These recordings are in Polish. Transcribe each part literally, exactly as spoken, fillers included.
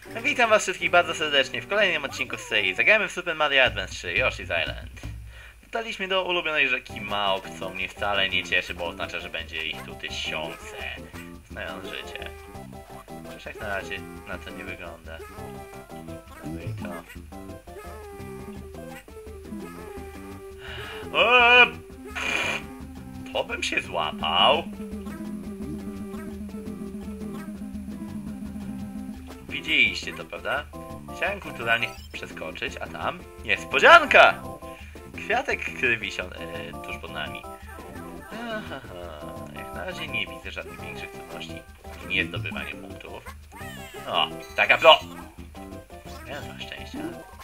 Witam was wszystkich bardzo serdecznie w kolejnym odcinku z serii. Zagrajmy w Super Mario Advance trzy Yoshi's Island. Dotarliśmy do ulubionej rzeki Małp, co mnie wcale nie cieszy, bo oznacza, że będzie ich tu tysiące. Znając życie. Przecież jak na razie na to nie wygląda. No i to... Eee, pff, to bym się złapał. Widzieliście to, prawda? Chciałem kulturalnie przeskoczyć, a tam niespodzianka! Kwiatek, który wisiał e, tuż pod nami. Aha, jak na razie nie widzę żadnych większych trudności w niezdobywanie punktów. O, taka pro! Miałem trochę szczęścia.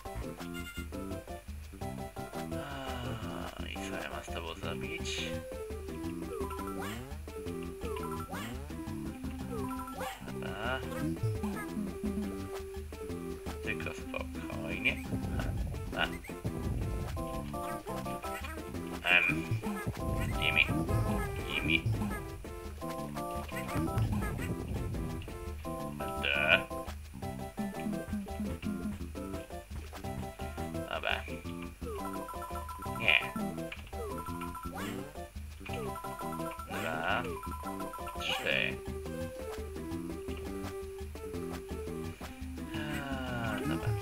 A, i co ja mam z tobą zrobić? Dobra. Tylko spokojnie. A. Um. Gimme. Gimme. Da. Dobra. Nie. Dwa. Trzy. Dobra.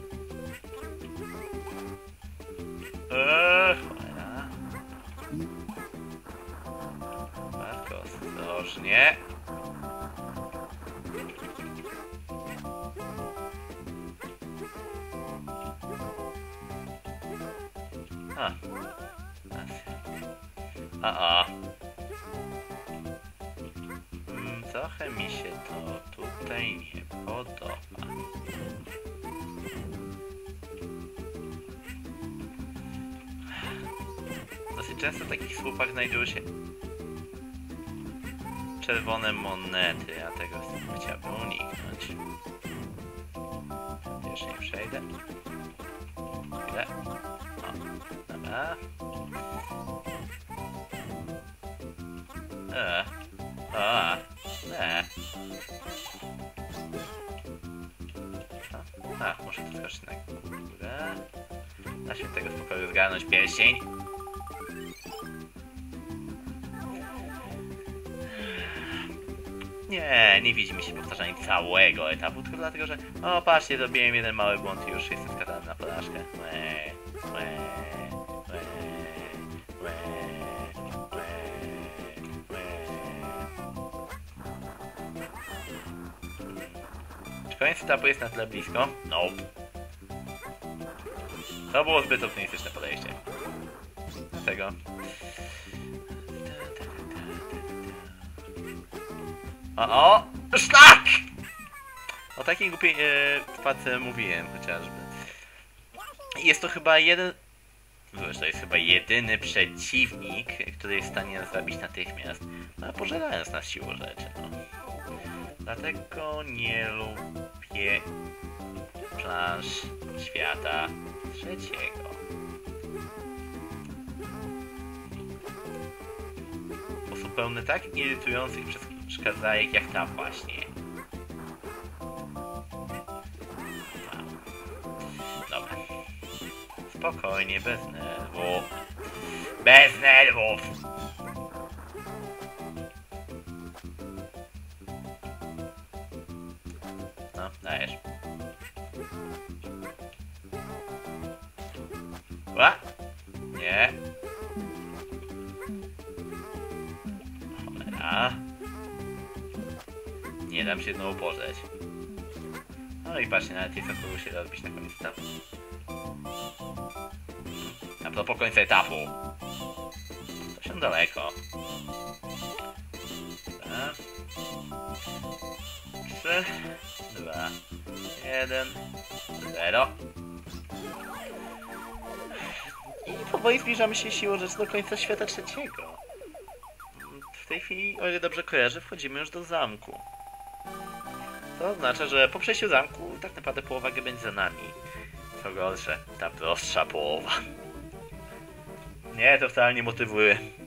Eee, cholera. Bardzo ostrożnie. A. A, a. Hmm, trochę mi się to tutaj nie podoba. Dosyć często w takich słupach znajdują się czerwone monety, a tego chciałbym uniknąć. Jeszcze nie przejdę. Chwilę. O, dobra. E, a, e. A, muszę tu skoczyć na górę. Da się tego spokoju zgarnąć pierścień. Nie, nie widzi mi się powtarzanie całego etapu, tylko dlatego, że o patrzcie, zrobiłem jeden mały błąd i już jestem skazany na porażkę. Łe, łe, łe, łe, łe, łe. Czy koniec etapu jest na tyle blisko? Nope. To było zbyt optymistyczne podejście. Dlatego... O, o! Szlak! O takiej głupiej e, wpadce mówiłem chociażby. Jest to chyba jeden... Zresztą to jest chyba jedyny przeciwnik, który jest w stanie nas zabić natychmiast. No, pożerając nas siłą rzeczy, no. Dlatego nie lubię planż świata trzeciego. Sposób pełny tak irytujących przeszkadzajek jak ta właśnie. Dobra. Spokojnie, bez nerwów. Bez nerwów! No, dajesz. Ła! Nie. Cholera. Nie dam się znowu pożreć. No i patrzcie, nawet jest około się rozbić na koniec etapu. A propos końca etapu. To się daleko. Dobra. Trzy, dwa, jeden, zero. I powoli zbliżamy się siłą rzeczy do końca świata trzeciego. W tej chwili, o ile dobrze kojarzę, wchodzimy już do zamku. To oznacza, że po przejściu zamku tak naprawdę połowa gry będzie za nami. Co gorsze, ta prostsza połowa. Nie, to wcale nie motywuje